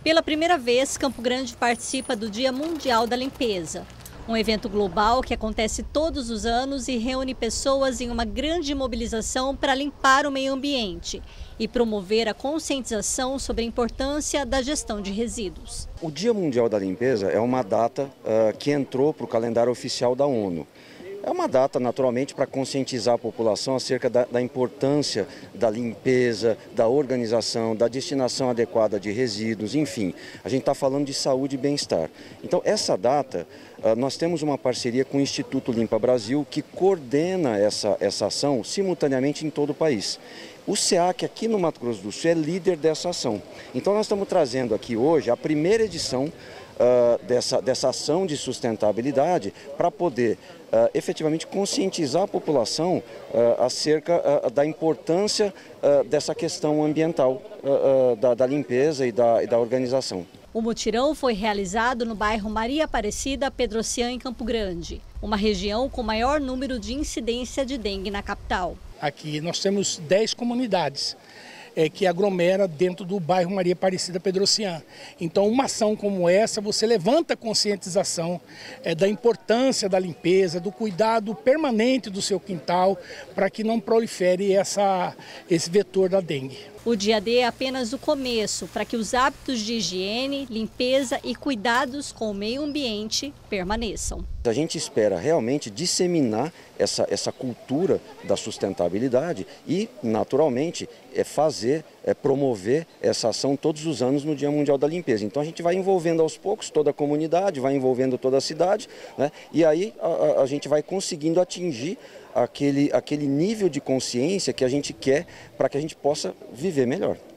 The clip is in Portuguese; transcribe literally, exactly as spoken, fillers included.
Pela primeira vez, Campo Grande participa do Dia Mundial da Limpeza. Um evento global que acontece todos os anos e reúne pessoas em uma grande mobilização para limpar o meio ambiente e promover a conscientização sobre a importância da gestão de resíduos. O Dia Mundial da Limpeza é uma data uh, que entrou para o calendário oficial da ONU. É uma data, naturalmente, para conscientizar a população acerca da, da importância da limpeza, da organização, da destinação adequada de resíduos, enfim. A gente está falando de saúde e bem-estar. Então, essa data, nós temos uma parceria com o Instituto Limpa Brasil, que coordena essa, essa ação simultaneamente em todo o país. O SEAC aqui no Mato Grosso do Sul é líder dessa ação. Então, nós estamos trazendo aqui hoje a primeira edição Uh, dessa, dessa ação de sustentabilidade para poder uh, efetivamente conscientizar a população uh, acerca uh, da importância uh, dessa questão ambiental, uh, uh, da, da limpeza e da, e da organização. O mutirão foi realizado no bairro Maria Aparecida Pedrocian, em Campo Grande, uma região com maior número de incidência de dengue na capital. Aqui nós temos dez comunidades É, que aglomera dentro do bairro Maria Aparecida Pedrocian. Então, uma ação como essa, você levanta a conscientização é, da importância da limpeza, do cuidado permanente do seu quintal, para que não prolifere essa, esse vetor da dengue. O dia D é apenas o começo para que os hábitos de higiene, limpeza e cuidados com o meio ambiente permaneçam. A gente espera realmente disseminar essa, essa cultura da sustentabilidade e, naturalmente, é fazer, é promover essa ação todos os anos no Dia Mundial da Limpeza. Então a gente vai envolvendo aos poucos toda a comunidade, vai envolvendo toda a cidade, né? E aí a, a gente vai conseguindo atingir aquele, aquele nível de consciência que a gente quer para que a gente possa viver melhor.